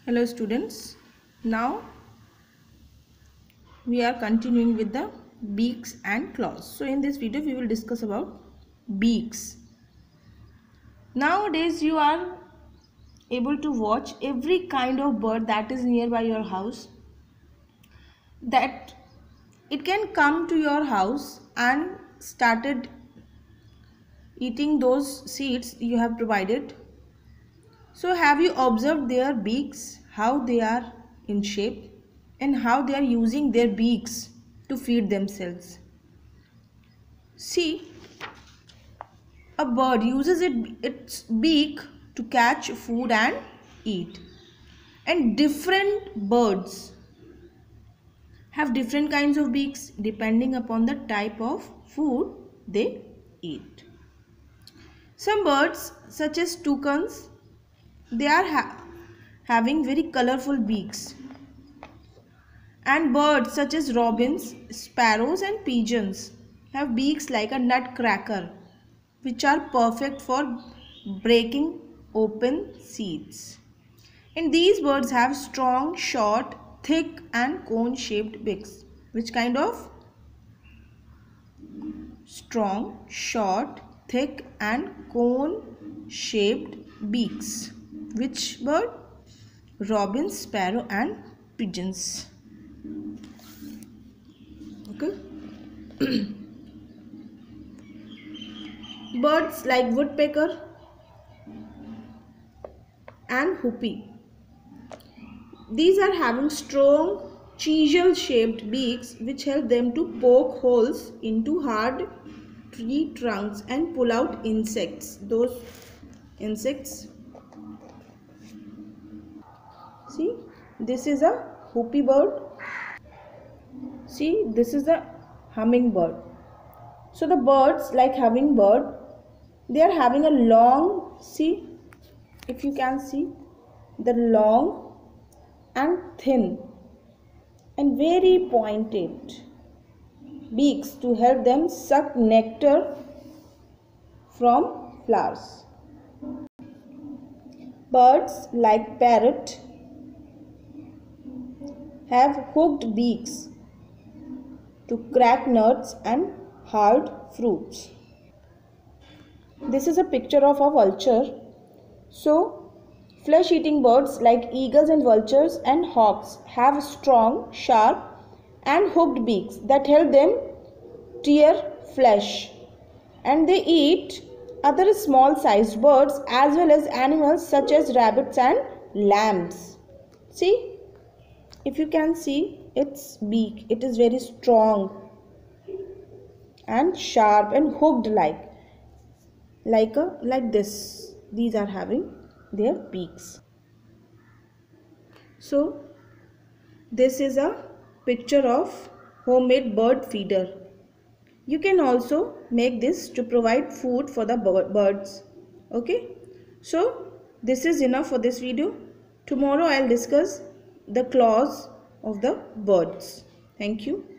Hello students, now we are continuing with the beaks and claws. So in this video we will discuss about beaks. Nowadays you are able to watch every kind of bird that is nearby your house, that it can come to your house and started eating those seeds you have provided. So have you observed their beaks, how they are in shape and how they are using their beaks to feed themselves? See, a bird uses its beak to catch food and eat. And different birds have different kinds of beaks depending upon the type of food they eat. Some birds such as toucans, they are having very colorful beaks, and birds such as robins, sparrows and pigeons have beaks like a nutcracker, which are perfect for breaking open seeds. And these birds have strong, short, thick and cone shaped beaks. Which kind of? Strong, short, thick and cone shaped beaks. Which bird? Robins, sparrow and pigeons. Okay. Birds like woodpecker and hoopie, these are having strong chisel shaped beaks which help them to poke holes into hard tree trunks and pull out insects. Those insects, see, this is a hoopie bird. See, this is a hummingbird. So the birds like hummingbird, they are having a long, see, if you can see, the long and thin and very pointed beaks to help them suck nectar from flowers. Birds like parrot have hooked beaks to crack nuts and hard fruits. This is a picture of a vulture. So, flesh-eating birds like eagles and vultures and hawks have strong, sharp and hooked beaks that help them tear flesh, and they eat other small-sized birds as well as animals such as rabbits and lambs. See, if you can see its beak, it is very strong and sharp and hooked like this. These are having their beaks. So this is a picture of homemade bird feeder. You can also make this to provide food for the birds. Okay, so this is enough for this video. Tomorrow I'll discuss the claws of the birds. Thank you.